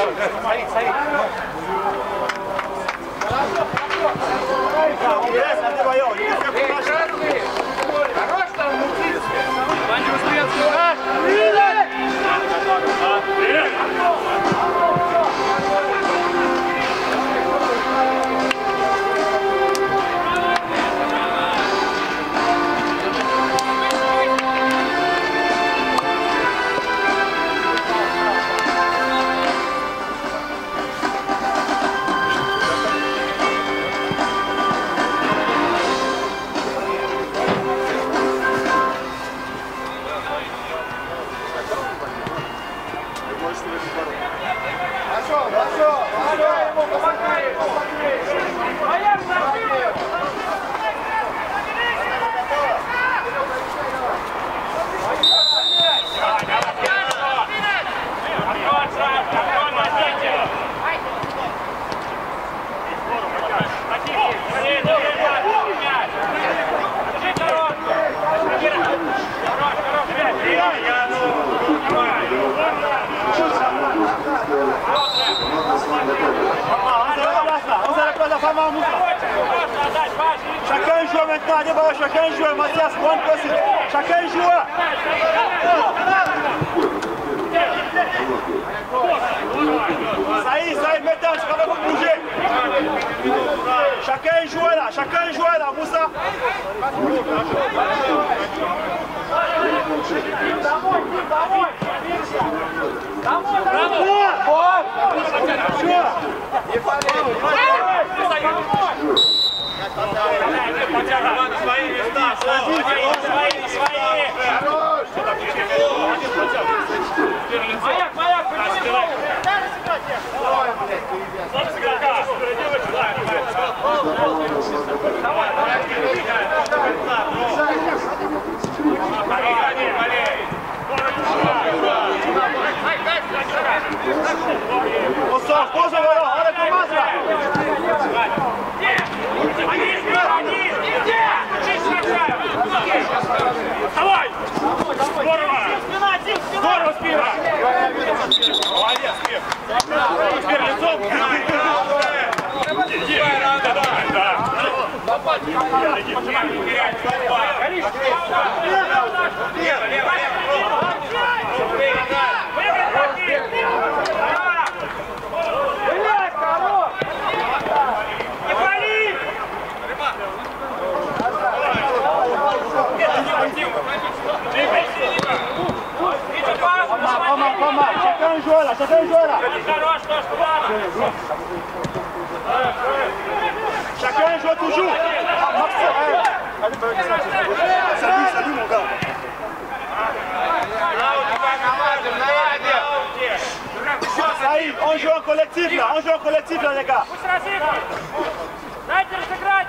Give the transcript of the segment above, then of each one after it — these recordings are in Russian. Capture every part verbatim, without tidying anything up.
Смотри, смотри. Хорош там, мутиться. Ваня Успенский, раз. Хорошо, хорошо, помогай ему, помогай ему. Моя защита! Chacun joue maintenant, allez bas, chacun joue, Mathias, bonne possible. Chacun joue. Ça y est, ça y est, maintenant, je vais vous bouger. Chacun joue là, chacun joue là, Moussa. Домой, домой. Домой, домой. Вот. Все. Не болей. На свои места, свои, свои, свои. Хорош. Маяк, маяк, поднимай. Давай, блядь, ребят. Давай, Оса, поза, Валя, Аля, команда. Давай! Здорово! Здорово, Спира! Молодец, Спир! Спир, лицом! Иди! Да, давай, да! Лево, лево, лево! Блядь, хорош. Не пали! Помал, помал, chacun joue là, chacun joue là. Chacun joue toujours. Salut, salut mon gars. Ça y est, on joue en collectif là, on joue en collectif là les gars. Дайте разыграть!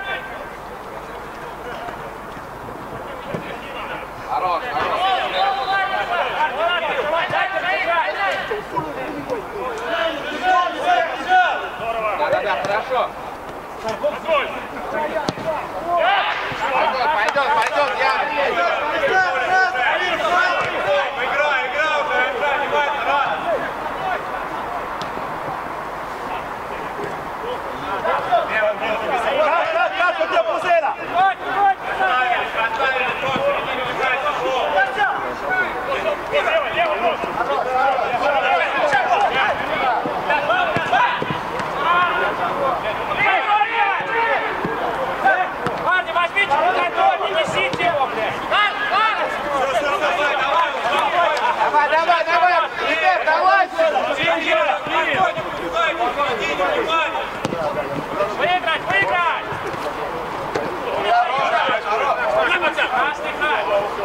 Хорош, хорош. Да, да, да, хорошо. Пойдет, пойдет, Ян, пойдет. Играй, играй уже, играй, внимательно, раз. Как, как, как, как тебя пусы là. Отставили, отставили, просто не играть в футбол. Лево, лево, нож. Парни, возьмите подготовьте, несите его, блядь. Давай, давай, давай. Ребят, давай. Выиграть, выиграть! Красный край!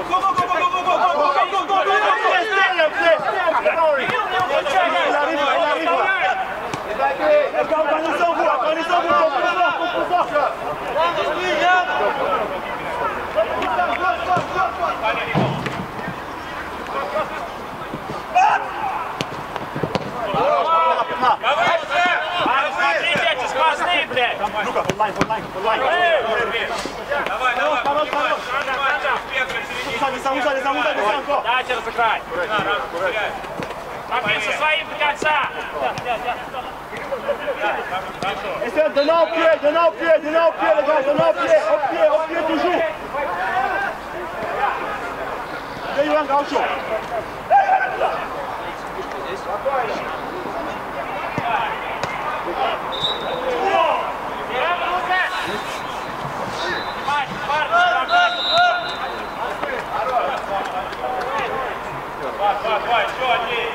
Смотрите, эти сквозные, блядь! Люка, онлайн, онлайн, онлайн. Давай, давай, поднимай! Муса, Муса, Муса, Муса, Муса, encore. Дайте разыграть! Побить со своим до конца. Essaie de donner au pied, donner au pied, donner au pied, les gars, donner au pied, au pied, au pied toujours. Il y a eu un grand show. Давай, давай, давай, еще один.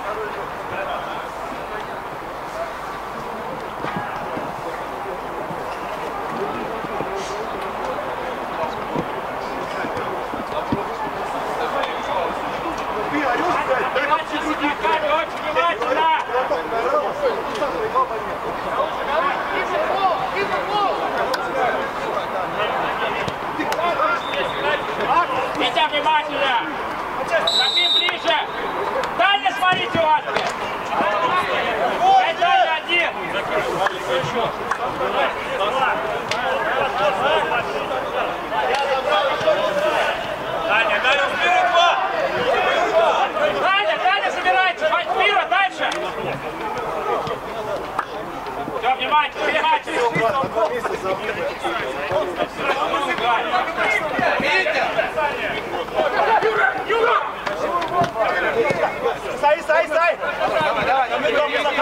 Витя, внимательно! Забей ближе! Дальше смотрите, у вас! Дальше один! Даня, Даня, вперед, два! Даня, Даня, собирайте! Хватит вперед, дальше! Все, внимательно, внимательно! Sai, sai, sai! Давай, давай, давай,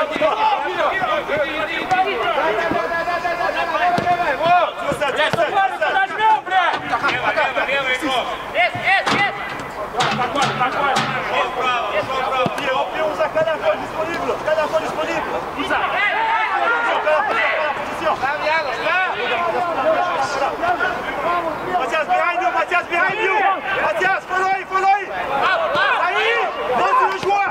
Блядь, подожмем, блядь! Лево, лево, лево игрок! Есть, есть, есть! Спокойно, спокойно! Есть право, есть право! Pied, on usa cada fois disponible, cada fois disponible. Usa. Mathias, behind you, Mathias, behind you. Mathias, follow him, follow him. Saïd, monte le joueur.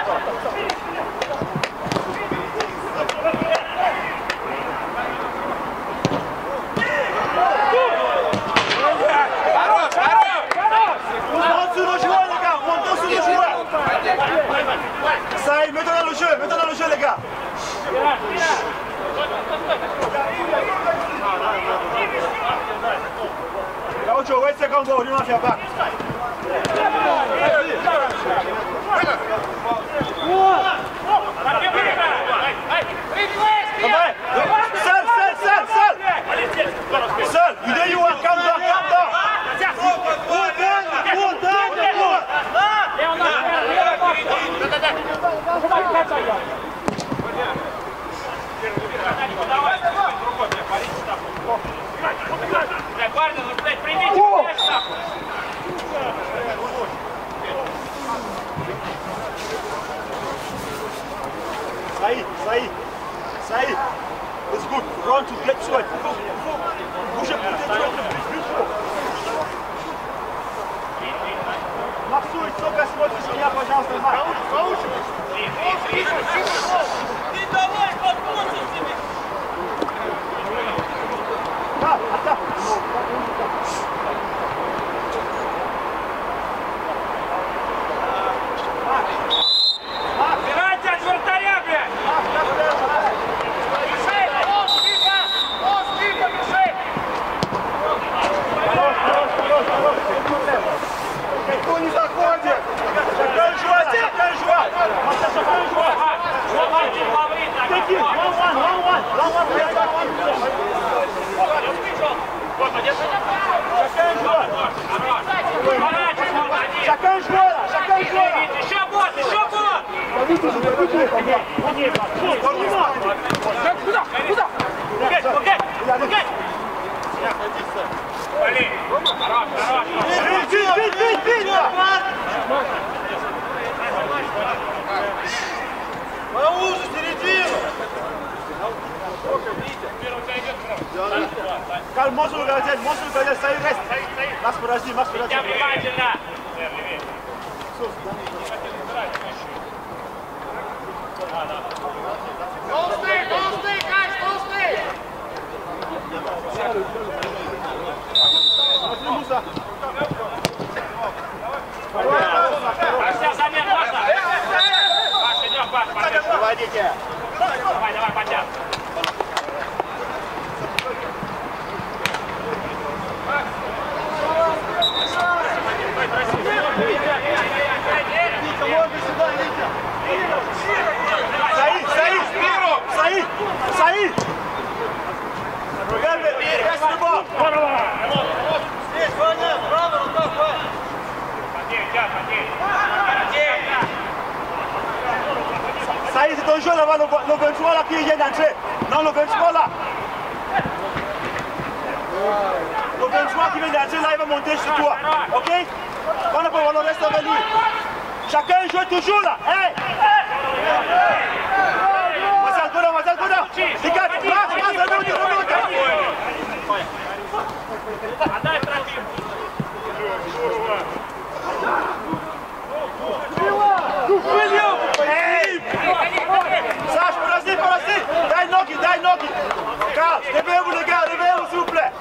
Хорош, хорош! Monte sur le joueur, les gars, montons sur le joueur. Saïd, mets-toi dans le jeu, mets-toi dans le jeu, les gars. Gaucho, wait a second goal, you don't have your back. Давай! Seul, seul, seul, seul! Seul! You know you want, calm down, calm down! Good, good, good, good, good! Блядь, парни, ну, блядь, примите, блядь, нахуй! Saïd, Saïd, Saïd, it's good. Run to get sweat. Bougez pour get sweat. Максу, и только смотришь меня, пожалуйста, Макс. Ты давай подбросим себе! Да, атака. Убирайте от вратаря, блядь! Мишель, нож, Фифа! Нож, Фифа, Мишель! Хорош, хорош, хорош, хорош, без проблем. Никто не заходит. Шагай, жуа, шагай, жуа. Маша, шагай, жуа. Один фаворит, так, Take it, one, one, one, one. One, one, play, one, one. Шагай, жуа. Шагай, жуа, шагай, жуа. Еще бот, еще бот! Куда? Куда? Окей, окей, окей! Блин, хорош, хорош! Бить, бить, бить, бить! На ужин, середину! Calme, monte le gardien, monte le gardien, ça y reste. Max подожди, Max подожди. Я внимательно! Толстый, толстый, Каш, толстый! Смотри, Муса. Паша, замер, Паша! Паша, идем, Паша, Паша! Проводите. Давай, давай, подтяг! Витя, можно сюда, Витя. Saïd, Saïd, Saïd, Saïd. Regarde, reste devant. Saïd, c'est ton jeu là-bas, le vingt-trois là qui vient d'entrer. Non, le vingt-trois là. Le vingt-trois qui vient d'entrer là, il va monter sur toi. Ok? On n'a pas le reste avec lui. Chacun joue toujours là. Hey! Marcel, go down, Marcel, go down. Les gars, passe, passe, remonte, remonte. Hey! Sage, passez, passez. Dai Noki, dai Noki. Carl, réveillez-vous les gars, réveillez-vous s'il vous plaît.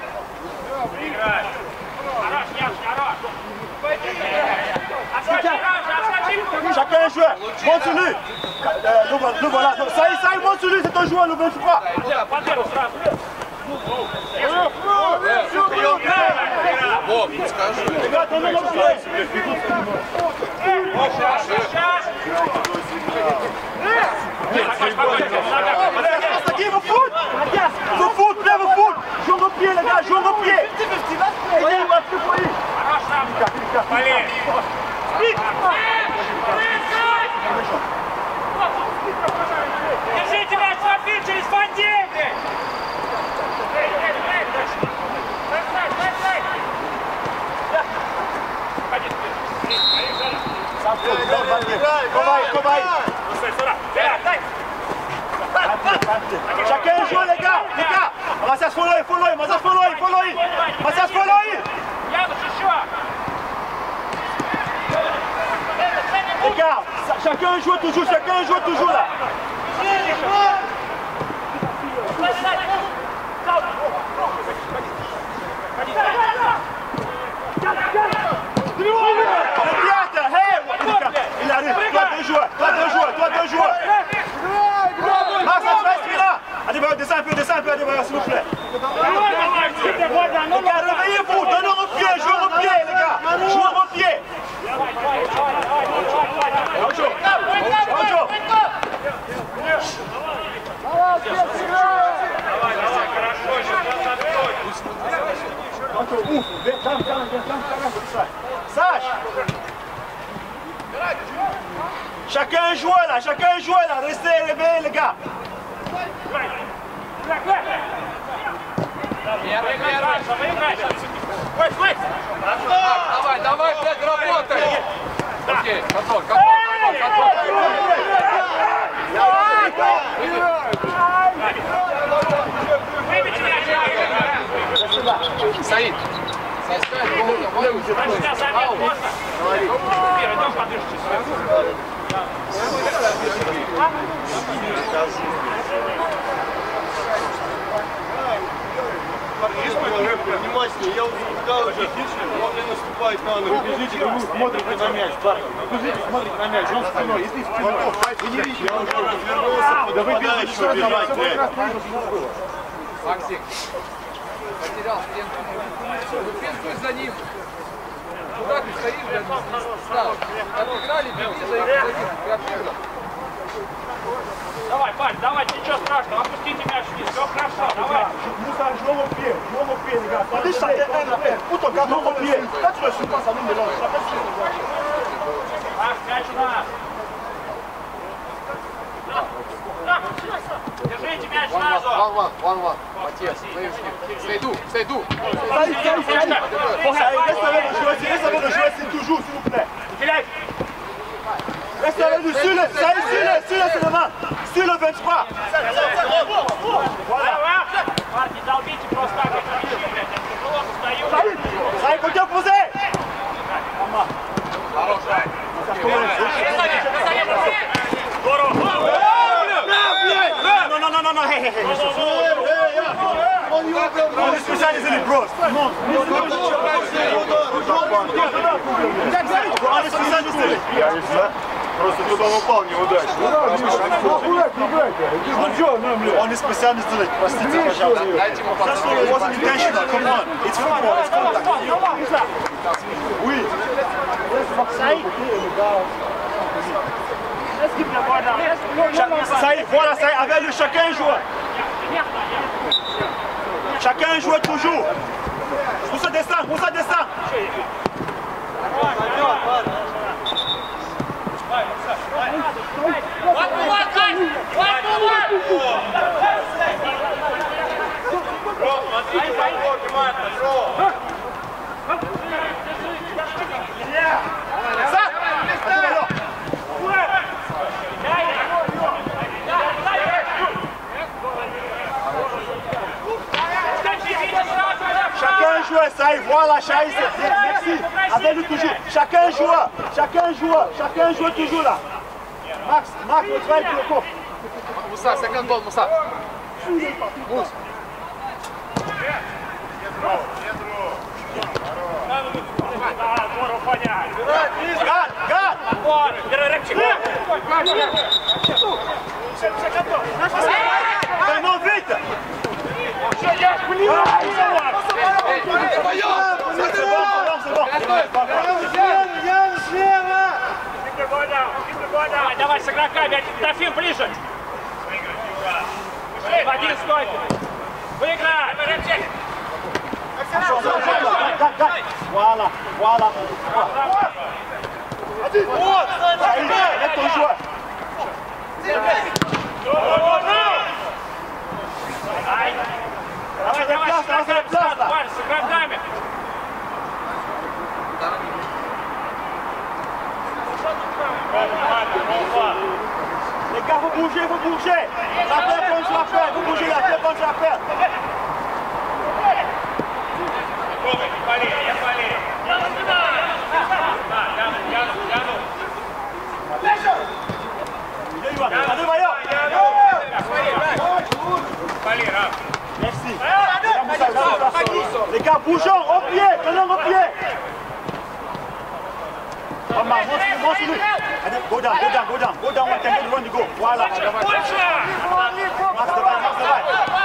Chacun est joueur, monte sur lui. Nous voilà, ça y est, ça y est, monte sur lui, c'est ton joueur, le vingt-trois. Les gars, donnez l'autre pied. Vous foot, vous foot, vous foot. Joue vos pieds, les gars, joue vos pieds. Allez. Держите мяч, Софи, через фонтейн! Chacun joue les gars, les gars. Massas follow, follow, Massas follow, follow, Massas follow. Les gars, chacun joue toujours, chacun joue toujours là. Il arrive, toi deux joueurs, toi deux joueurs, toi deux joueurs. Massas, reste là. Allez, descends un peu, descends un peu, allez, s'il vous plaît. Les gars, réveillez-vous, donnez vos pieds, jouez vos pieds, les gars. Jouez vos pieds. Bonjour. Bonjour. Sage. Chacun joue là, chacun joue là, restez réveillés les gars. Давай, давай, блядь, работай! Окей, контроль, контроль, контроль, контроль! Саид! Внимательнее, я устал уже, он не наступает на ногу. Бежите, вы смотрите на мяч, парни. Бежите, смотрите на мяч, он спиной, иди спиной. Вы не видите, я уже развернулся, да вы бежите, бежать. Максим, потерял стенку. Ну, пинкуй за ним. Куда ты стоишь, блядь, стал? Отыграли, беги за ним, ты отыграл. Давай, Пань, давай, ничего страшного, опустите мяч вниз, все хорошо, давай. Moussa, joue vos pieds, joue vos pieds les gars. Allez, chacun un appel. Où ton gars, joue vos pieds. Quand tu me suis pas, ça nous mélange. Ах, мяч у нас. Держите мяч сразу. Ван, ван, ван, ван. Матьес, Сейду, Сейду. Saïd, Saïd, Saïd. Saïd, reste avec le joueur, reste avec le joueur, c'est toujours, s'il vous plaît. Reste avec nous, sur le, Saïd, sur le, sur le seulement. Sur le vingt-trois. Voilà. Не долбите просто так, это мячи, блядь, я тяжело достаю. Saïd, Saïd, faut te poser. Non, non, non, non, non, hey, hey, hey. On est spécialisé les bros. Non, on est spécialisé les bros. Просто туда он упал неудачно. On est spécialisé les bros. Простите, пожалуйста. It wasn't intentional, come on. It's football, it's contact. Oui. Saïd. Let's give him a Ça y est, voilà, ça y est, avec le chacun joue. Chacun joue toujours. Pour ça descend, pour ça descend. Chacun joue, ça y est, voilà, ça y est, merci. Avec lui toujours. Chacun joue, chacun joue, chacun joue toujours là. Max, Max, le travail pour le coup. Moussa, second ball, Moussa. Moussa. Гад, гад! Да ну vite! Давай, давай с игроками, Трофим ближе. В один стойку. Выиграй! Voilà, voilà. Вот, это ton joueur. Давай, давай, с игроками, с игроками. Les gars, vous bougez, vous bougez. Rappelez quand je l'appelle, vous bougez, rappelez quand je l'appelle. Merci. Les gars, bougeons, au pied, tenons au pied. Come on, monte lui. Go down, go down, go down. Go down, one ten, get one to go. Voilà. Max devant, Max devant.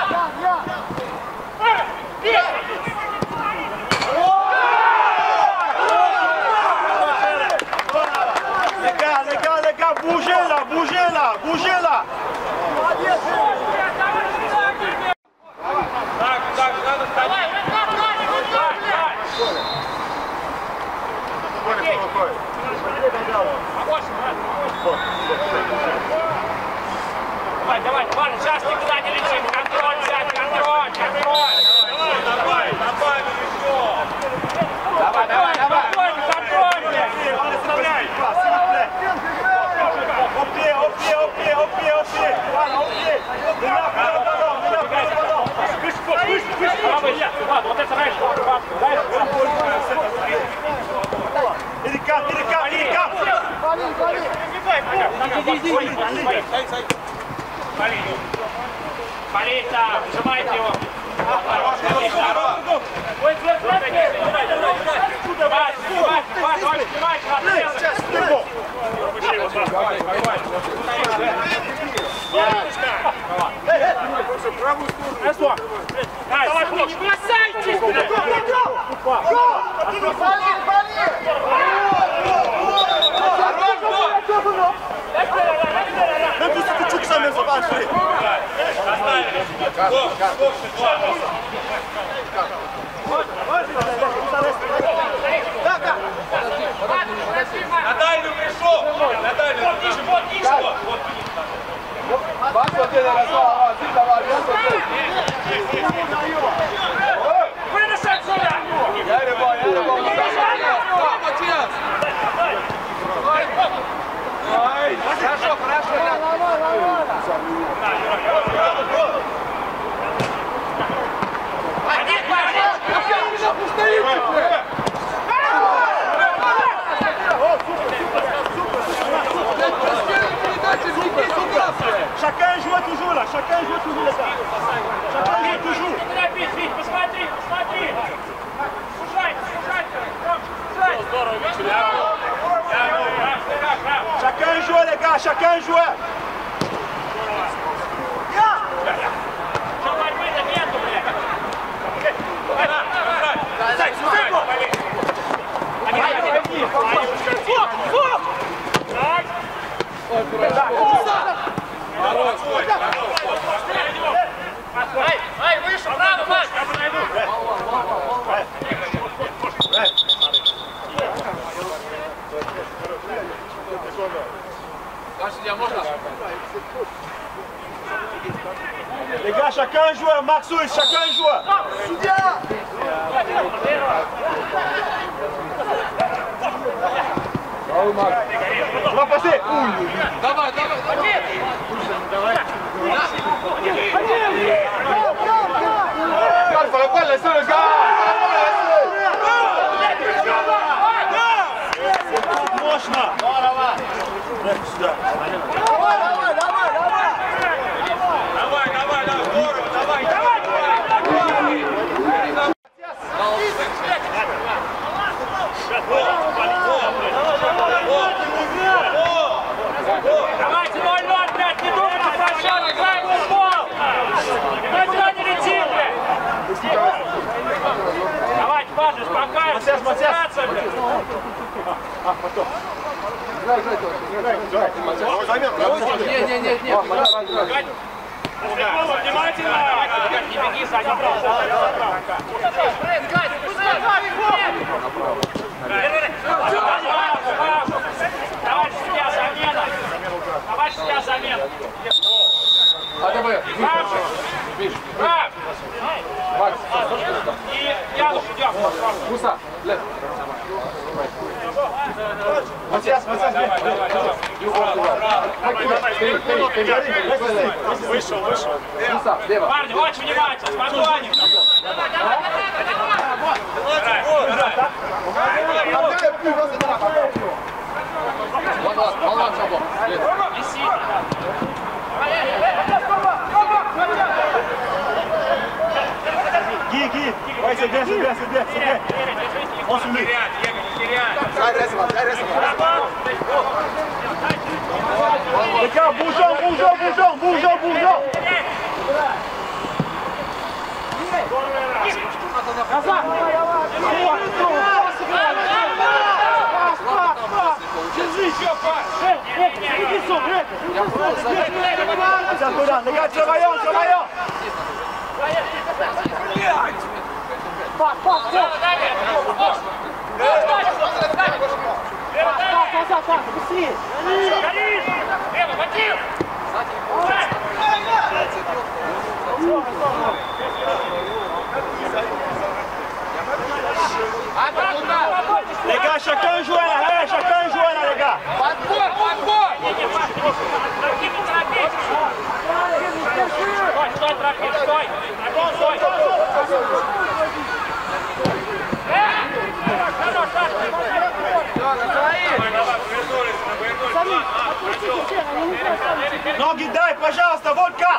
Les gars, les gars, les gars, bougez là, bougez là, bougez là. Давай, давай, парень, сейчас никуда не летим. Контроль взять, контроль, контроль. Давай, давай, Давай, давай, давай. Контроль, контроль. S'il vous plaît. Au pied, au pied, au pied, au pied, au pied. Voilà, au pied. Le ballon, le ballon, le ballon. Push, push, push, push. Браво, Илья, вот это раньше. Il est calme, il est calme, il est calme. Болей там, сжимайте его. Давай, не бросайтесь! Même si tu touches ça, mais ça va acheter. На дальнюю пришел! На дальнюю! Вот ниже, вот ниже! Вот Вынос отсюда! Хорошо, хорошо. Один, Chacun joue toujours là, chacun joue toujours les gars. Chacun joue toujours. не торопись, Вить, посмотри, посмотри! Сужайте, сужайте! Сужайте! Здорово, Вить! Chacun joue les gars, chacun joue. Что борьбы-то нету, блядь! Фок, фок. Ай, ай, выше, право, Маш! Les gars, chacun un joueur, Marcus, chacun un joueur. On va passer. Давай, давай, давай. Il fallait pas laisser le gars. Мощно. Сюда. Давай, давай, давай, давай! Давай, давай, давай, здорово, давай, давай, давайте ноль ноль, блядь, не думайте сначала, играем в футбол! Никуда не летим, блядь! Давайте, Паша, успокаивайся, концентрация, блядь! А, потом. Не, не, не, не. Внимательно! Не беги, сзади, направо, давай себя замена! Давай себя замена! АДБ. Прав! Макс. И Януш идем! Муса. Лет. Матиас, Матиас, Вышел, вышел. Муса. Лево. Парни, очень внимательно, спокойнее! Балан, балан, шаблон. Лет. Виси! Guy, Guy. Ouais, c'est bien, c'est bien, c'est bien, c'est bien. On se met. Les gars, bougeons, bougeons, bougeons, bougeons, bougeons. Les gars, travaillons, travaillons. Пас, пас, пас! Пас, пас, пас, быстрее! Лево, Матил! Les gars, chacun joue à l'arrêt, chacun joue à l'arrêt, les gars. Подбор, подбор. Стой, стой, Трофим, стой! Трофим, стой! Ноги дай, пожалуйста, Волка.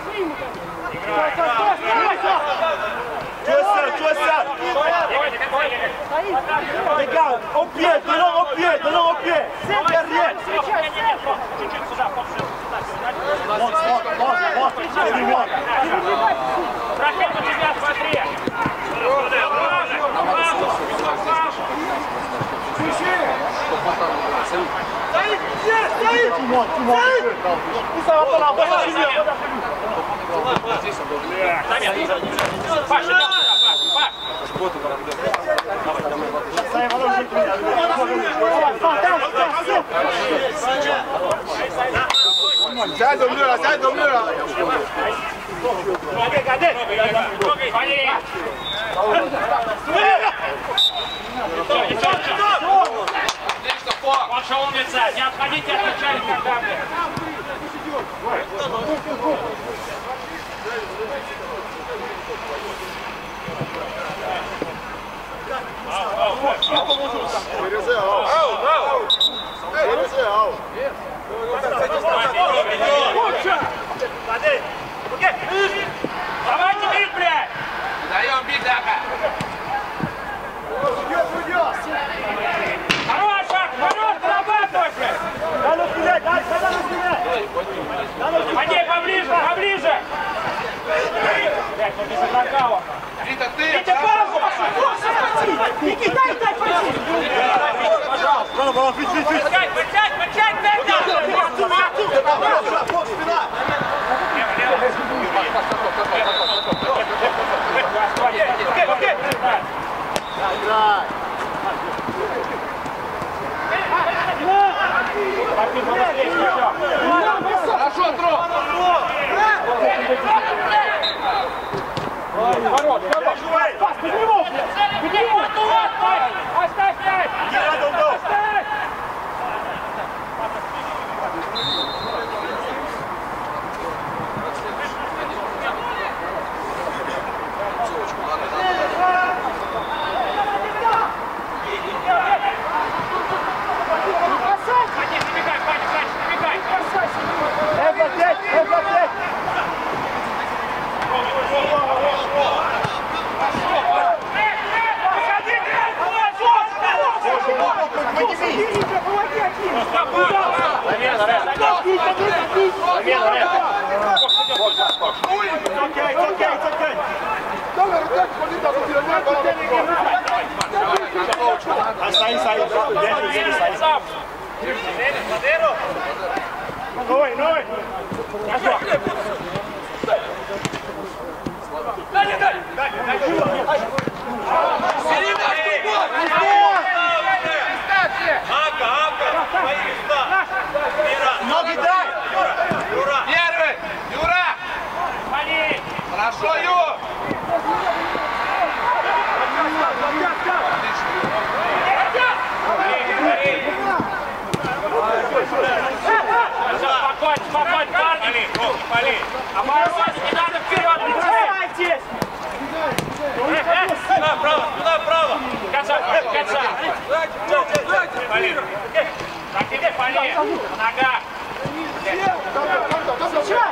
Tu es seul, tu es seul. Les gars, au pied, donnons au pied, donnons au pied. Derrière. Чуть-чуть сюда, сюда. Monte, monte, monte, monte. Allez, monte. Трофим, у тебя, смотри! Tout le monde, tout le monde. Où ça va pas là, on va finir. Паша, Паша, Паша! Ça va dans le Sai do mieux là, sai do mieux là. Regardez, regardez. Валерий! Ваша умница! Не отходите от начальника камня! Давайте бить, блядь! Даем бить, Дака. Хороша! Хорош, зарабатывайте! Dans le filet, dans le filet. Вадей, поближе, поближе! Блядь, ну без накала! Вита, ты. Витя, паузу! Никита, дай, дай, пойди! Ballon, ballon, vite, vite, vite. Мочать, мочать, мочать, Петя! Force, spinat. Хорошо, Тро! Хорош, хорош. Пас, под него, блядь. Под него. Оставь мяч. Оставь. Sai, sai, Noi, noi! Ноги дай! Первый! Юра! Хорошо, Юр! Спокойно, спокойно, парни! Оборвать, не надо вперед! Прицеливайтесь! Туда, право, туда, право! Кача, кача! Полин! Так, тебе, Полин! Нога! Встречай!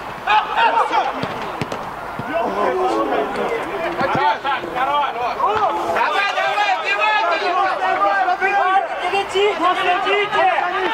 Хорош, так, хорош! Давай, давай, сбивайте! Не летите, не летите!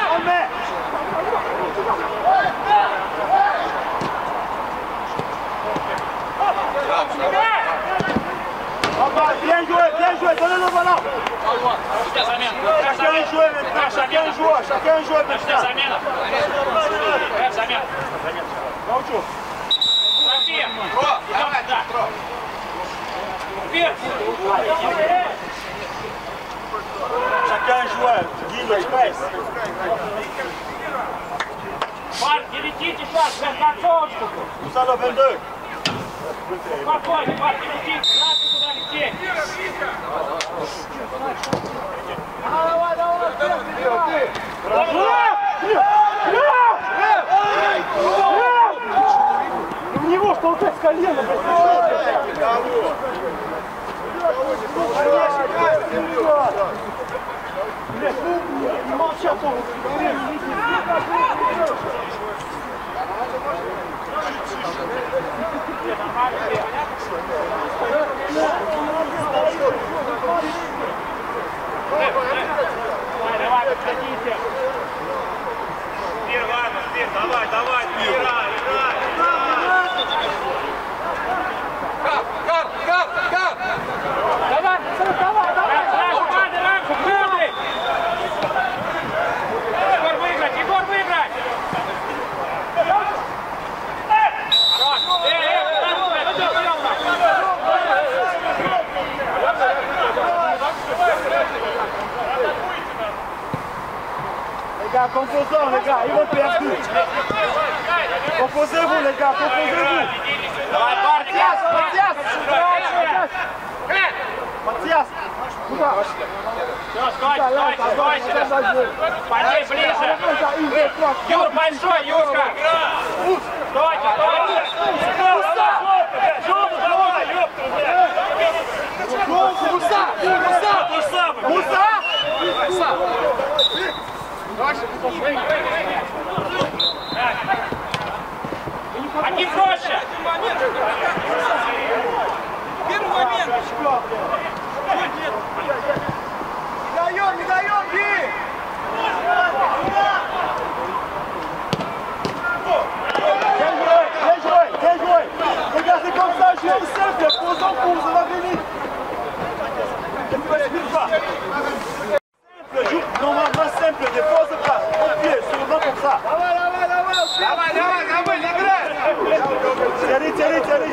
Bien joué, bien joué, donnez le ballon. Chacun joue maintenant, chacun joue, chacun joue maintenant. Замена! Замена! Научу. София! Тро, давай, Да. Тро! Вверх! Chacun joue, Guy le space. Марк, не летите сейчас, на концовочку! Tout ça le vingt-deux. Спокойно, Марк, не летите, надо куда лететь! Давай, давай, вперед! В него что толкать с колена, блядь! Блядь, ну, не молчат он! Давай, давай, подходите! Спир, ладно, Спир, давай, давай, играй, играй, Кап, кап, кап, кап! Давай, давай, давай! Ранку, падай, ранку, падай! Егор выиграть, Егор выиграть! Хорош! Эй, эй, куда ты, блядь, что сделал там? Les gars, composons, les gars, ils vont perdre tout. Composez-vous, les gars, composez-vous. Давай, парни! Матиас, Матиас! Матиас, Все, стойте, стойте, стойте! Поди ближе! Юр, большой, Юрка! Стойте, стойте! Муса! Муса! Муса! Муса! Один проще! Первый момент! Не даем, не даем, Ги! Bien joué, bien joué, bien joué. Les gars, c'est comme ça, jouez simple, posons pour vous en venir. Ne me respire pas. Simple, joue normalement simple, dépose pas, au pied, sur le banc comme ça. Давай, давай, давай! Давай, давай, давай, не играй! Thierry, Thierry, Thierry.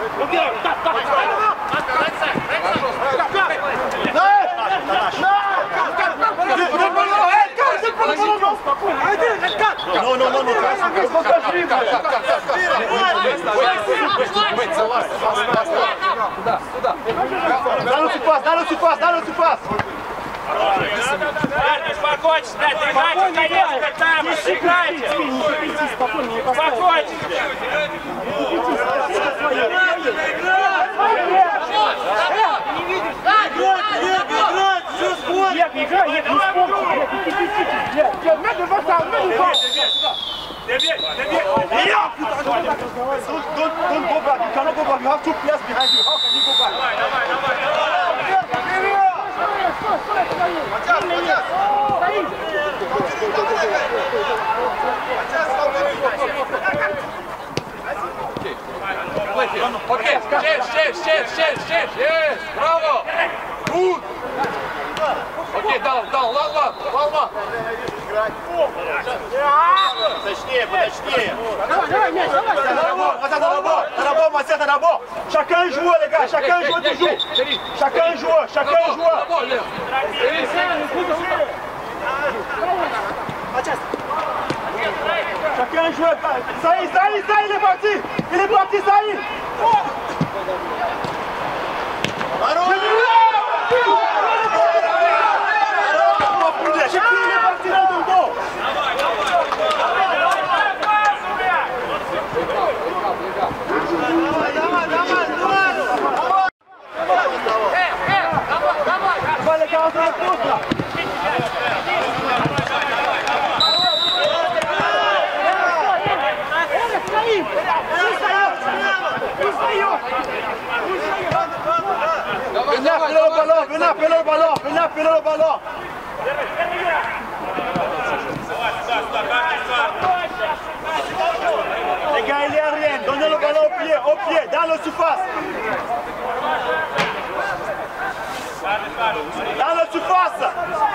Хорошо, Дай! покажи, блядь. Туда, туда. Дай лучше пас, дай лучше пас, дай лучше пас. Парни, успокойтесь, блядь, играйте, конечно, там, играйте. Успокойтесь. Нет, не играй, нет, не спорьте, блядь, не кипятите, блядь. Надо вот так, надо вот так. Don't, don't go back, you cannot go back, you have two players behind you, how can you go back? Давай, давай, давай. Окей, честь, честь, честь, честь, честь, есть, браво! Гуд! Окей, дал, дал, лал, лал, лал, лал. Точнее, поточнее. Давай, давай, мяч, давай. Chacun joue, les gars, chacun joue toujours. Chacun joue, chacun joue. Chacun joue. Ça y est, ça y est, ça y est, il est parti. Il est parti, ça y est. J'ai plus, il est parti là dans le dos. Давай, les gars, on se repose là. Venez appeler le ballon, venez appeler le ballon, venez appeler le ballon. Les gars, il est à rien, donnez le ballon au pied, au pied, dans le surface. Dans le surface.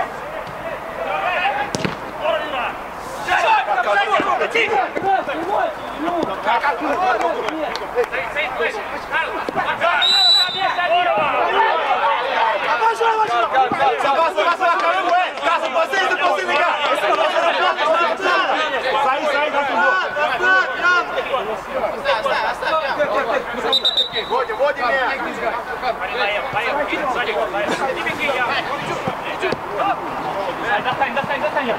Ça va, ça va, ça va quand même, ouais. Là, c'est passé, c'est passé, les gars. Ça y est, ça y est, dans le dos. Водим, водим, Достань, достань, достань.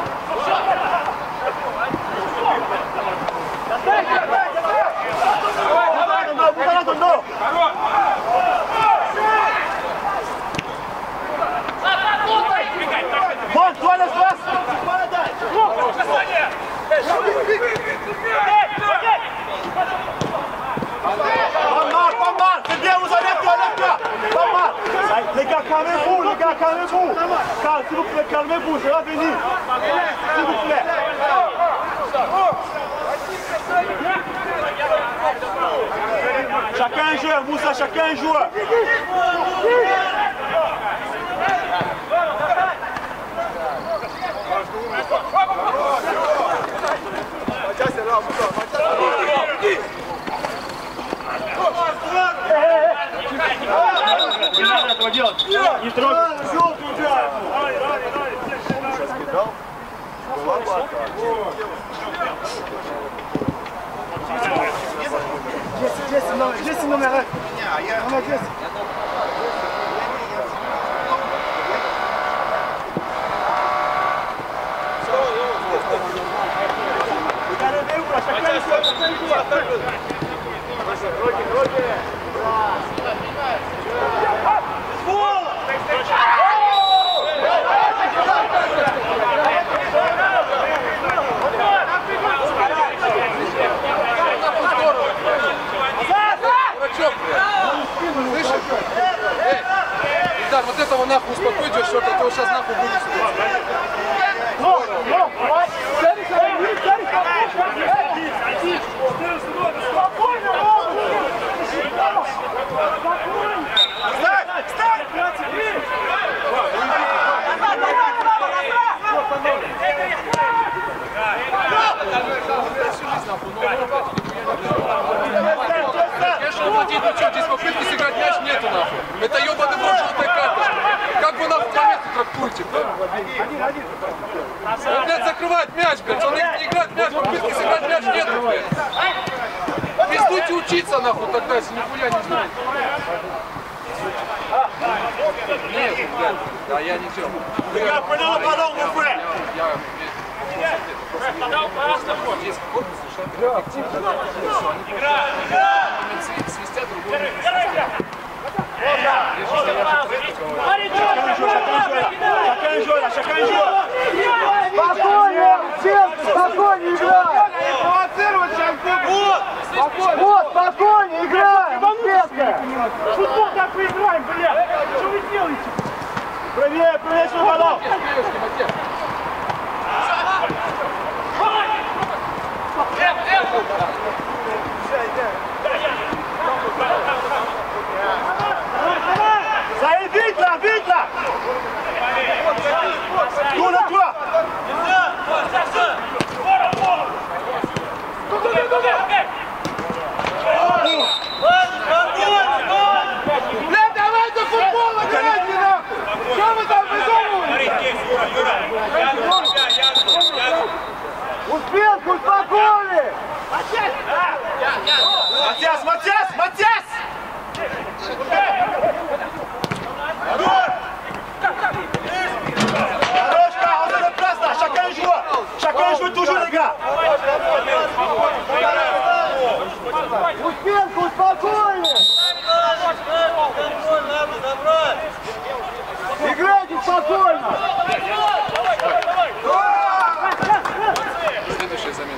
Bon, toi l'espace. Pas mal, pas mal. C'est bien, vous allez toi, là, pas mal. Les gars, calmez-vous, les gars, calmez-vous. Calme, s'il vous plaît, calmez-vous, je vais venir. S'il vous plaît. Chacun joue, Moussa, chacun joue. Не надо этого делать. Не трогай. Здесь номер, здесь номер. Номер здесь. Да, вот этого нахуй успокойте, что это сейчас нахуй будет. Конечно, Владимир, ну что, здесь попытки сыграть мяч нету нахуй. Это ебаный в рот желтая карточка. Как вы нахуй по месту трактуете? защитник, да? Он, блядь, закрывает мяч, блядь. Он не играет мяч, попытки сыграть мяч нет, блядь. Перестойте учиться, нахуй, тогда, если нихуя не знаю. Нет, блядь. Да, я не делал. Я понял, потом мы фрэ. Здесь корпус совершенно объективно. Игра! Свистят другой. Chacun joue là, chacun joue. Спокойно, Челси, спокойно играем. Вот, спокойно играем. Футбол так мы играем, блядь. Что вы делаете? Проверь, проверь свой баллон. Allez, vite là, vite là. Tourne à toi. Бля, давайте футбол играйте, нахуй! Что вы там придумываете? Успенку, успокоили! Матиас, Матиас, Матиас! Хорош, on se déplace là, chacun joue. Chacun joue toujours les gars. Успенку, успокоили! Играйте спокойно! Следующая замена.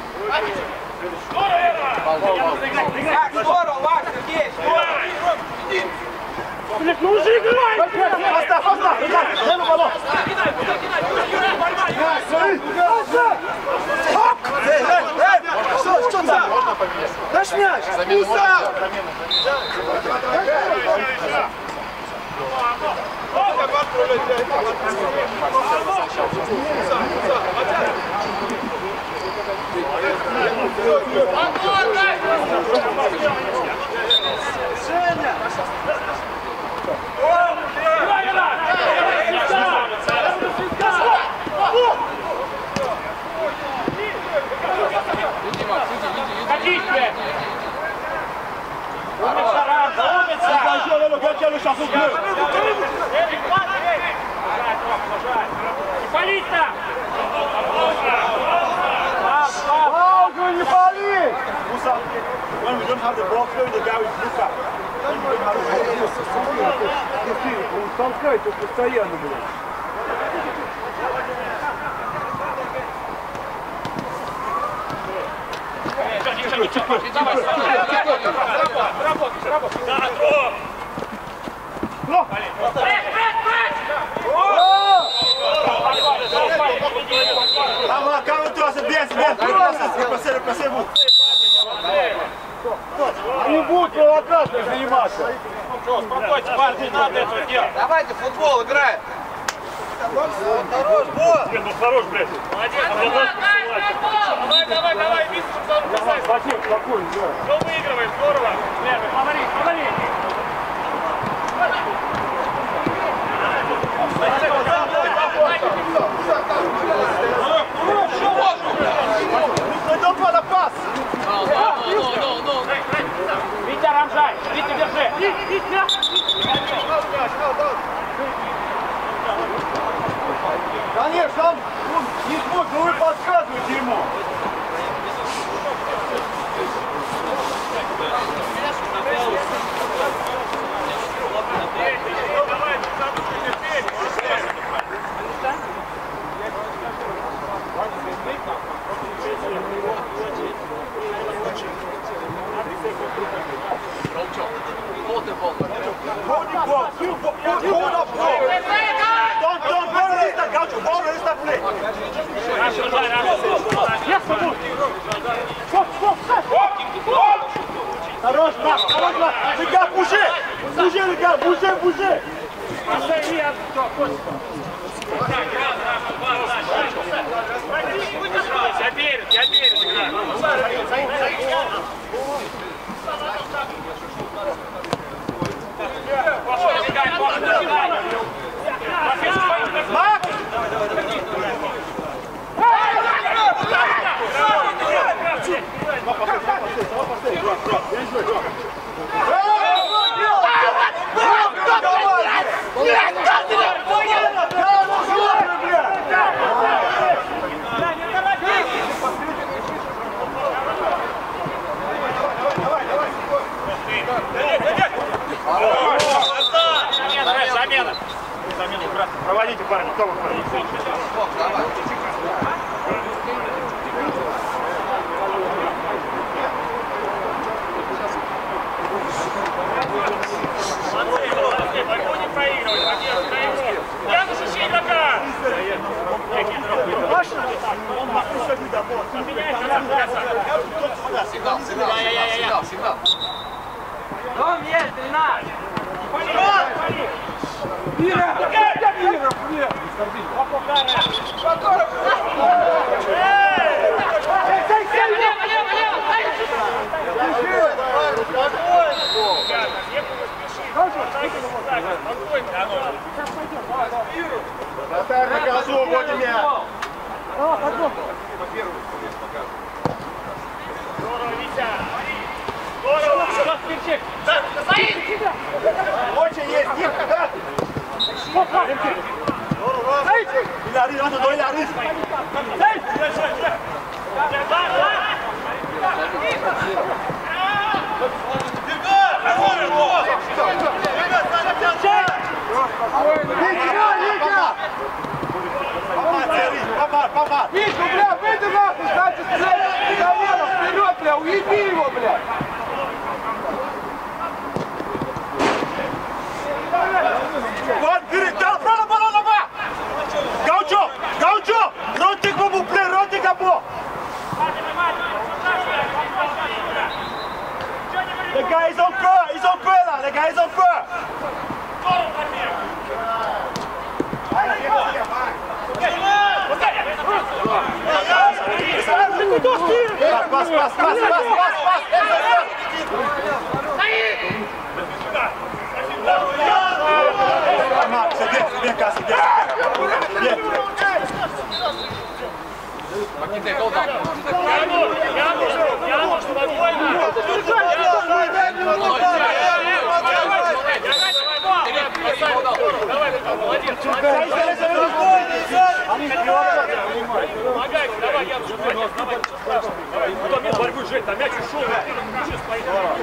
Блядь, ну уже играй! Поставь, поставь, ребят, дай на баллон. Что, что там? Дашь мяч? Муса! Le chapeau bleu. Полиция! Паузу не пали! Musa, when we don't have the ball, play with the guy with Luka. Он толкает его постоянно, блядь. Давай, работай, работай. Calma, calma, toi, c'est bien, c'est bien. Replacez, replacez-vous. Не будут провокацией заниматься. Успокойтесь, парни, не надо этого делать. Давайте футбол играем. Хорош, босс. Ну хорош, блядь. Молодец, давай, давай, давай, видишь, что он бросает. Спасибо, спокойно, да. Все выигрывает, здорово. Левый, фаворит, фаворит. Ne donne pas la passe. Витя, Рамжай, Витя, держи. Конечно, он не смог, но вы подсказываете ему. Hold the ball. Hold the ball. Hold the ball. Don't, don't, don't release that gaucho. Don't release that play. Хорош, Маш, хорош, Маш. Les gars, bougez. Bougez, les gars, bougez, bougez. Я верю, я верю, Marc, Бог, давай. Будем проигрывать, я защищаю игрока! Сигнал, сигнал, сигнал, сигнал. Дом есть, тринадцать! Вира! Вира! Вира! Лево, лево, Вратарь на газу, вот и меня! Здорово, Витя! Здорово! Очень есть! Тихо, да? Здорово! Иляри, надо до Иляри! Витя, бля, выйди нахуй, значит, блядь, колено вперед, бля, уеби его, бля. Вот, бери, дал, право, право, право! Гаучо, Гаучо! Ротик бабу, бля, ротик бабу! The guy is on feu, he's on feu là, the guy is on feu! Passe, passe, passe, passe, passe, passe! C'est bien, c'est bien cassé, bien, c'est bien. Маките, гол дал. Помогай, давай, я уже давай, давай. Кто нет борьбы, Жень, там мяч ушел. Сейчас поехали.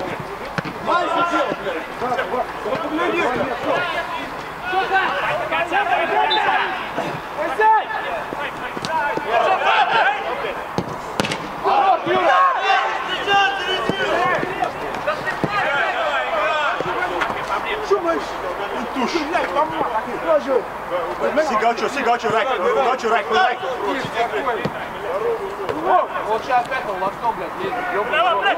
C'est Gaucho, c'est Gaucho, right, Gaucho, right, right. Вот сейчас это лотком, блядь, едет. Давай, блядь!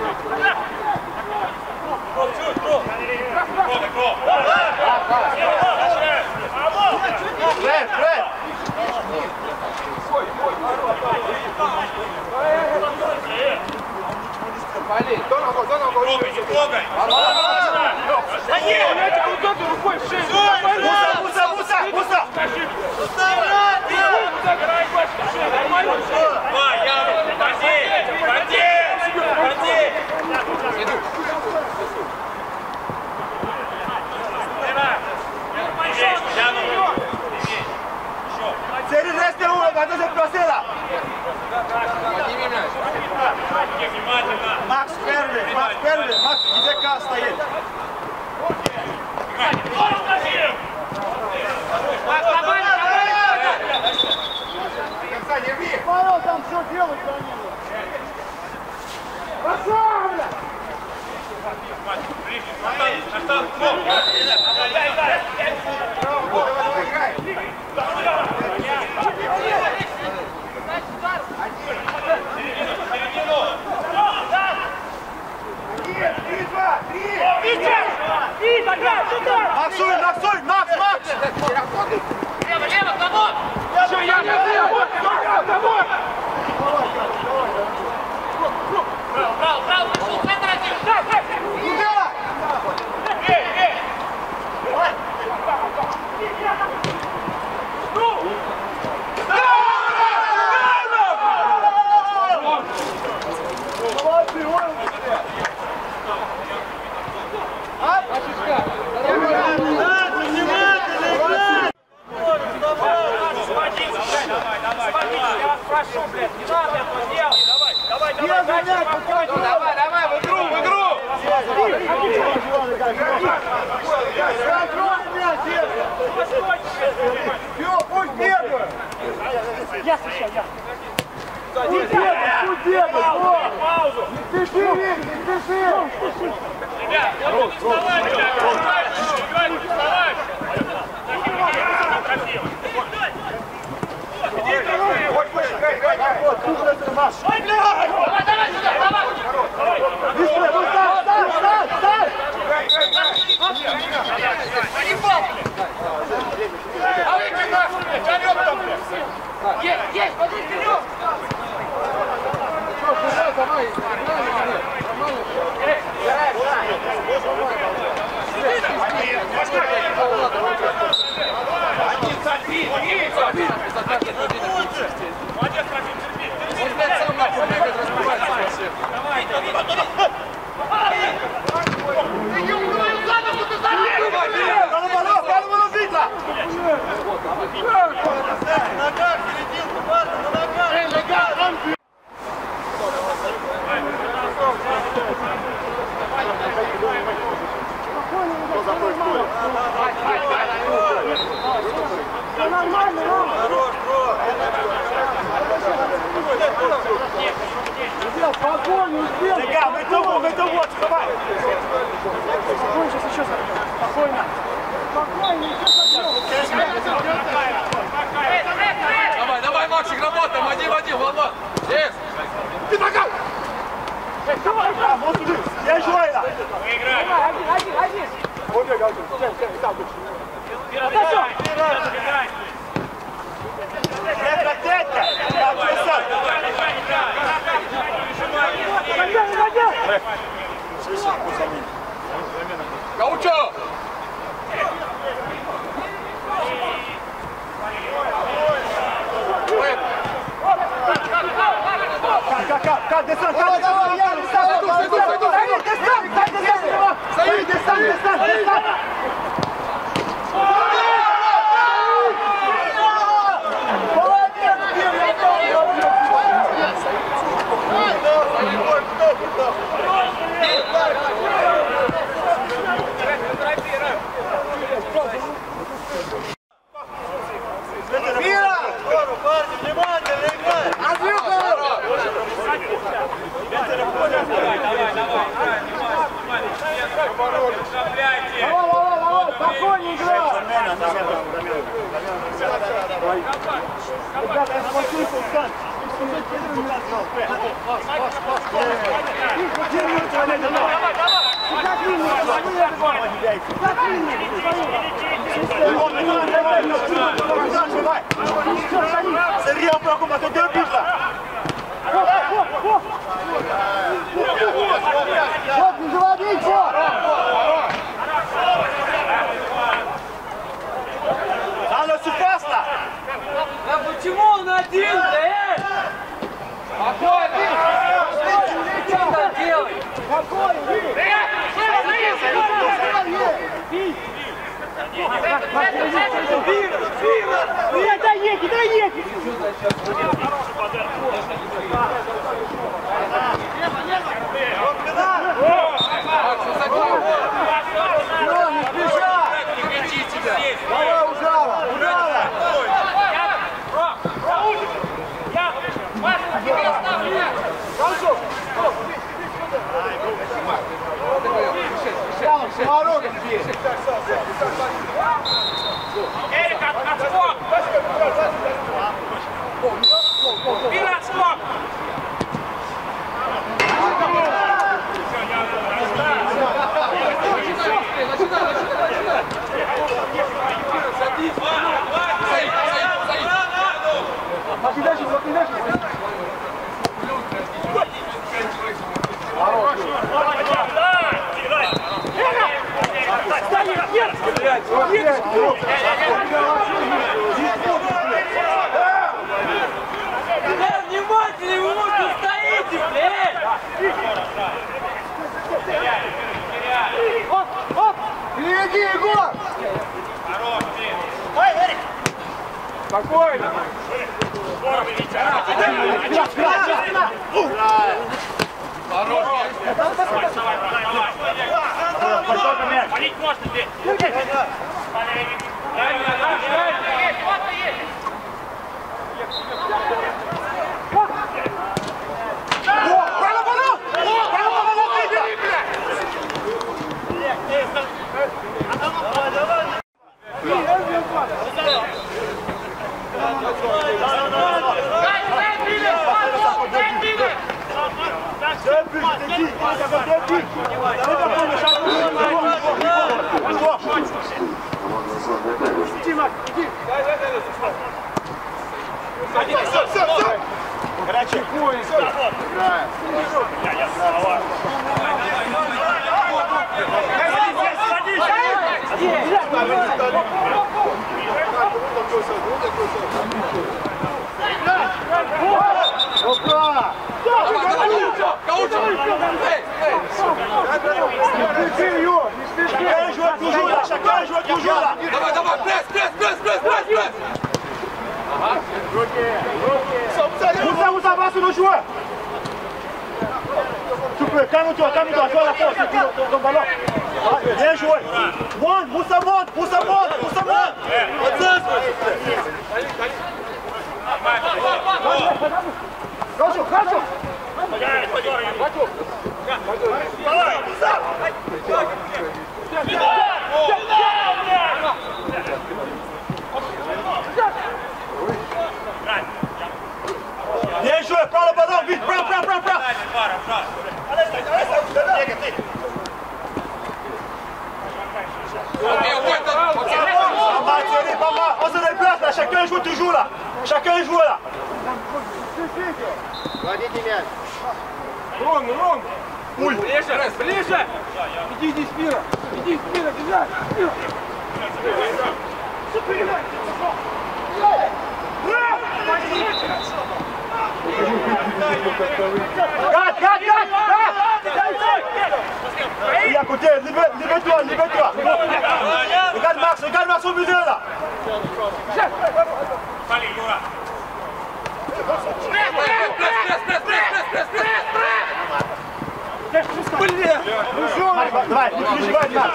Left, left. Полей. Трогай, не трогай! Муса, Муса, Муса, Муса! Давай, я! Ходи! Ходи! Ходи! Иду. C'est le reste où on va se placer là. Подними мяч. Макс первый, Макс первый, Макс, где К стоит? Павел там что делает за ним? Красавля! Максуй, Максуй, Макс, Макс! Лево, лево, кого? Что, я не знаю, вот, вот, Право, право, право, пошел, центр один! Эй, эй! Я вас прошу, блядь, не надо этого делать! Давай, давай, давай, дальше, спокойно! Давай, давай, в игру, в игру! Все, пусть бегают! Я встречаю, я. Паузу! Не спеши, не спеши! Ребят, вот вставай, ребят! Вставай! Вставай! Красиво! Иди, красиво! Вот, вот, играй, играй, играй! Вот, тут это наш! Давай, давай сюда, давай! Быстрее, ну ставь, ставь, ставь, ставь! Играй, играй, играй! Они палки! А вы куда? Жарём там! Есть, есть, смотри, вперед! Давай, давай, Один, забей! Молодец, Трофим, терпи! он, блядь, сам нахуй бегает, разбивается вообще. Давай, Спокойно, успел! Дега, мы того, мы того, открывай! Спокойно, сейчас еще спокойно! Спокойно, еще Давай, давай, Максик, работаем, один в один, Влад! Есть! Ты ногай! Я Жуэля! выиграй! Один, один, один. Побег, один, сядь, сядь, сядь. Забирай! Забирай! Детка, детка! Я отпустил! Гаучо! Как, как, как, десант, как, давай, я, десант, десант, десант, десант, десант, десант, десант! Спокойнее играй! Ребята, я смотрю, Кулкан! Сергей, он а ты добился! Вот, не заводи, что? Алло, Супаста! Да почему он один, да? Спокойно! Что там делает? Дай, дай ехать, дай ехать! Макс, высоко! Не спешай! Не кричи тебя! Давай, ужала! Ужала! Поворотом бей! Эрик, отскок! Вперед, отскок! Начинай, начинай, начинай! Садись! Саид, Саид, Саид! Пошли дальше, пошли дальше! Да, внимательно, вы вот стоите, блядь! Оп, оп! Переведи, Егор! Хорош, ты! Ой, Эрик! Спокойно! Здорово, Витя! Хорош! Давай, давай, давай! Палить можно, ты! Правильно, да? Вот и есть! Иди, Макс, иди! Все, все, все! Горячий пояс! Играем! Опа! Chacun joue toujours là, chacun joue toujours là. Давай, давай, пресс, пресс, пресс, пресс, пресс, пресс. Moussa, Moussa, va sur le joueur! Tu peux, calme-toi, calme-toi, joue à la force, c'est ton, ton ballon. Bien joué! Monte, Moussa monte, Moussa monte, Moussa monte! Хорошо, хорошо! Bien joué, prends le ballon, vite, prends, prends, prends, prends. Pas mal, Thierry, pas mal. On se déplace là, chacun joue toujours là. Chacun joue là. Рон, Рон! Ближе, ближе. Иди, иди, Спира! Иди, Спира, бежать! Gade, gade, gade, gade. Il est à côté, libère-toi, libère-toi. Regarde Max, regarde Max au milieu là. Давай, не переживай, Макс.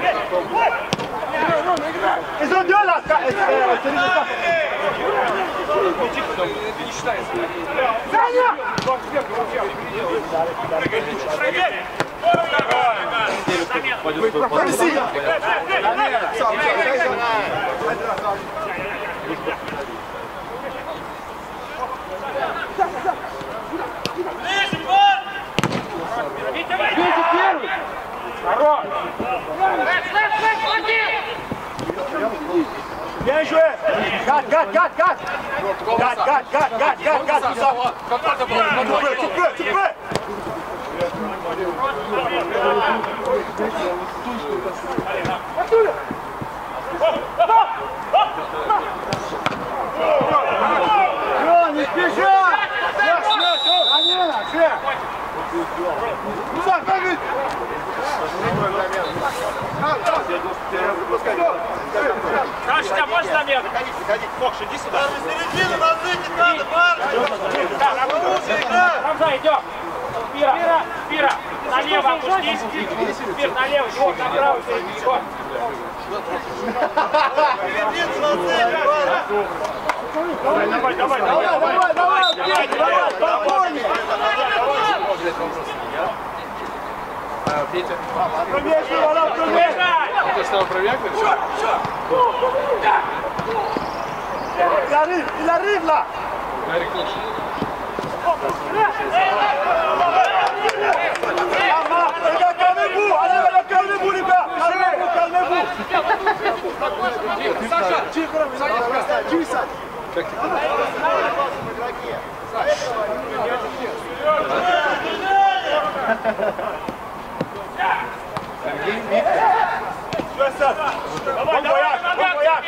Ils ont deux là, c'est les étapes. Bien joué. Garde, garde, garde, garde. Garde, garde, garde, garde, garde, garde, tout ça. Tu peux, tu peux, tu peux. Не спеши! Амина, все! Муса, как ведь? Короче, тебя можешь замер? Фокш, иди сюда. Середину назыть не надо, парень. Рамза, идем. Спира, Спира, налево опустись. Спир, налево, его направо, его. Середину назыть, парень. Давай, давай, давай, давай, давай, давай, давай, спокойнее! Петя, Промежный ворот, промежный! ты стал проверкой? Il arrive, il arrive là. Гарик лучше. Calmez-vous, allez, calmez-vous les gars. Calmez-vous, calmez-vous. Саша, Санечка, Чуй, Сань! Bon voyage, bon voyage.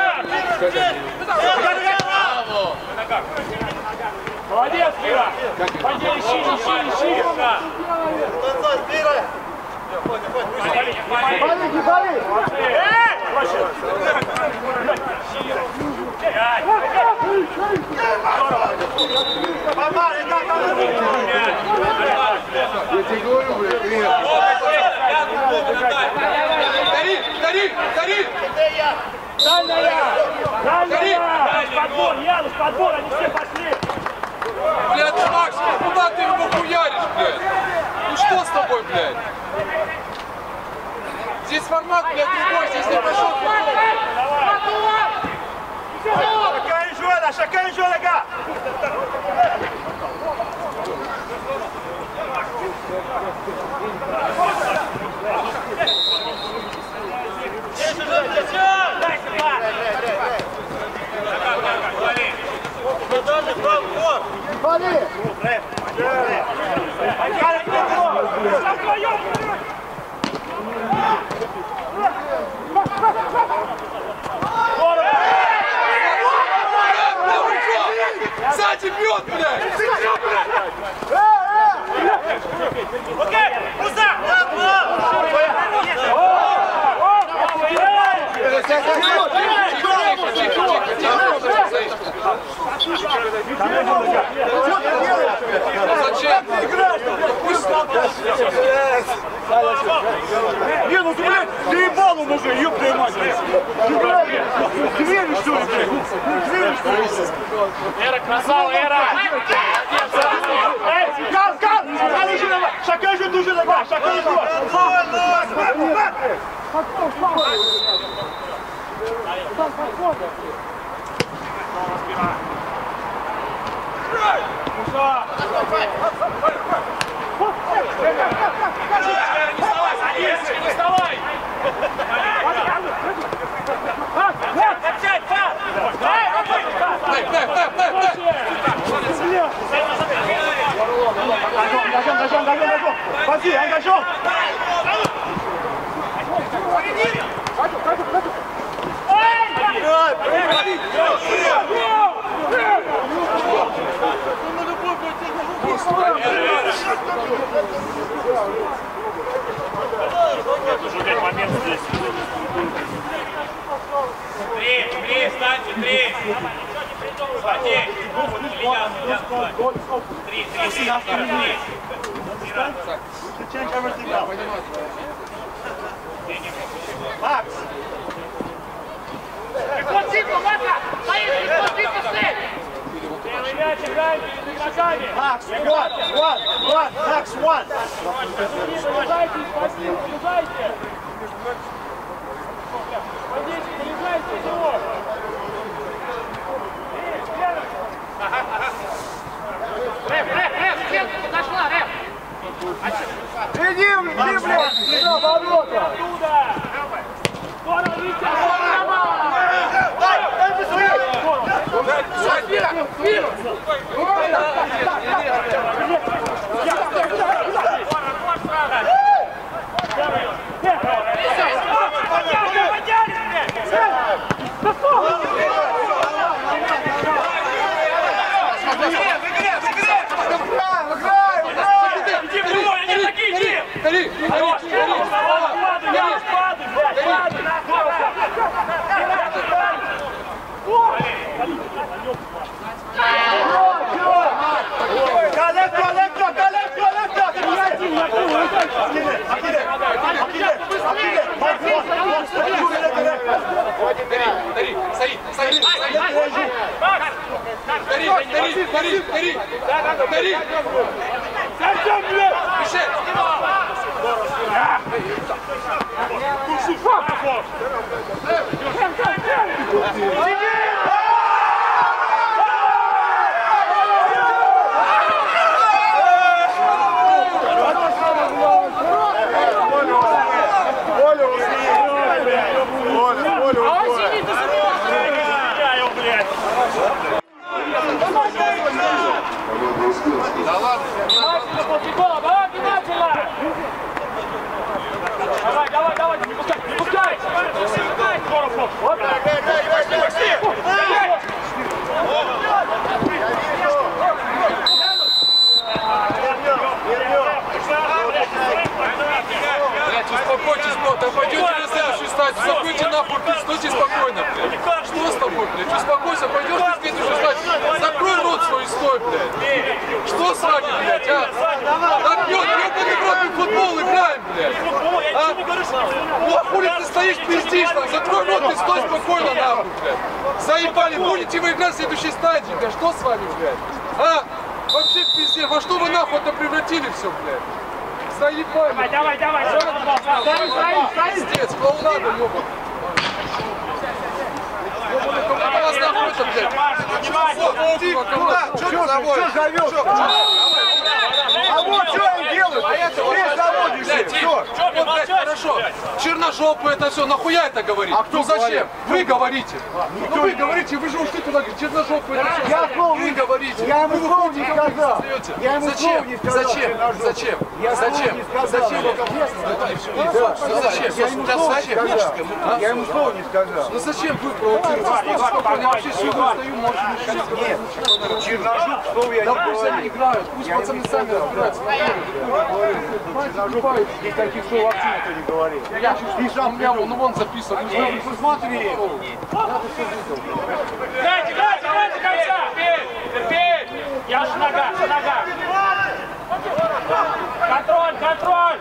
Молодец, Спира. Пойди, ищи, ищи, ищи. Балик, балик! Я тебе говорю, блядь, Дари, дари, дари! Дальняя! Дальняя! Янус, подбор, Янус, подбор, они все пошли. Блядь, Макс, куда ты его хуяришь, блядь? Ну что с тобой, блядь? Здесь формат, блядь, другой, здесь не пошел. Chacun joue là, chacun joue les gars. Вали! Сзади бьет, блядь! Окей, Муса! Зачем? Не, ну ты, блядь, ты ебал он уже, ёб твою мать! Ты веришь, что ли, блядь? Ты веришь, что ли? Эра, красава, Эра! Кал, кal! Allez, je le vois! Chacun joue toujours le gars! Chacun joue! Не вставай! Опять, пас! Дай, дай, дай, дай! Engagement, engagement, engagement! Vas-y, engagement! Уже опять момент здесь. Три, три, встаньте, три! Встаньте! Три, три, три, три! Change everything now. Max! Первый мяч играем перед игроками! Max, one, one, one, Max, one! Залезайте, спасибо, залезайте! Пойдите, залезайте, всего! Рэп, рэп, рэп, стенка подошла, рэп! Иди, иди, блядь, сюда, ворота! Оттуда! Здорово, Витя! Дай, дай быстрее! Гори, гори, Lève-toi, lève-toi, lève-toi, lève-toi! Akile, Akile, Akile, Akile, Max, Max, Дари, стоит, стоит, Дари, Дари, Дари, Дари, Дари! Мишель! Да ладно, Внимательно после гола, давай, внимательно! Давай, давай, давай, не пускай, не пускай! Вот так! Пошли, пошли! блядь, успокойтесь, бро, пойдете на следующую стадию, закройте нахуй, стойте спокойно, блядь. Что с тобой, блядь? Успокойся, пойдешь на следующую стадию, закрой рот свой и стой, блядь. Что с вами, блядь, а? Да пьет, ебаный в рот, мы в футбол играем, блядь. А? Ну, хули ты стоишь, пиздишь, там, закрой рот и стой спокойно, нахуй, блядь. Заебали, будете вы играть в следующей стадии, блядь, что с вами, блядь? А? Вообще пиздец, во что вы нахуй это превратили все, блядь? Заебали. Давай, давай, давай! Стоим, стоим, стоим! Пиздец, клоунада, ёбан. Ёбаный, вас нахуй это, блядь. Что заводишь? А вот что они делают? этого блядь, Тим, вот, блядь, хорошо. Черножопы, это все, нахуя это говорить? А кто ну зачем? Говорит? Вы говорите. Ну вы говорите, вы же ушли туда, говорите, черножопы, это все. Я вы говорите. Я ему слова не сказал. Я ему слова Зачем? не сказал. Зачем? Зачем? Я Зачем? Зачем? Ну зачем? Зачем? Я ему слова не сказал. Ну зачем вы провоцируете? Я вообще сюда стою, можете мешать. Нет, Черножук, слово я не Да пусть говорю. они играют, пусть пацаны сами разбираются. Черножук, никаких слов вообще никто не говорит. Я сейчас, у меня вон, ну вон записан. Вы посмотри. Играйте, играйте, играйте до конца! Терпеть! Я же нога, нога! Контроль, контроль!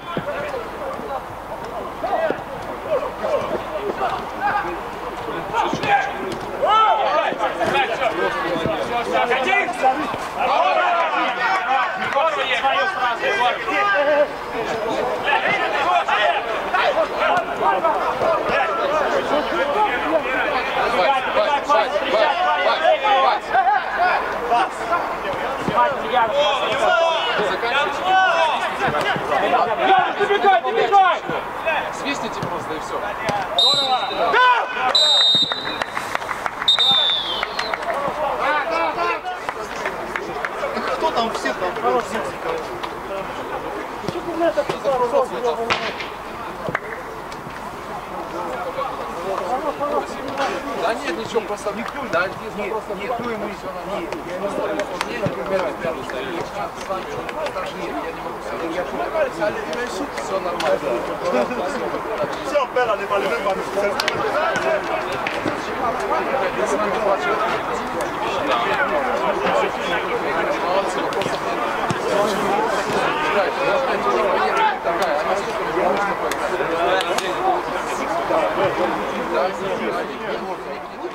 Один! Егору есть! Свою сразу, Егор! Не бегай, не бегай! Свистните просто и все. Кто там все там? Да нет, ничего, просто никто. Да, нет, просто никто ему все нормально. Я, например, первый стою. С вами нет, я не могу все. Все нормально. Все, Бела, не вали, не вали. Я с вами плачу. Молодцы, вопросов нет. Такая, она сколько можно поиграть. Да, не может.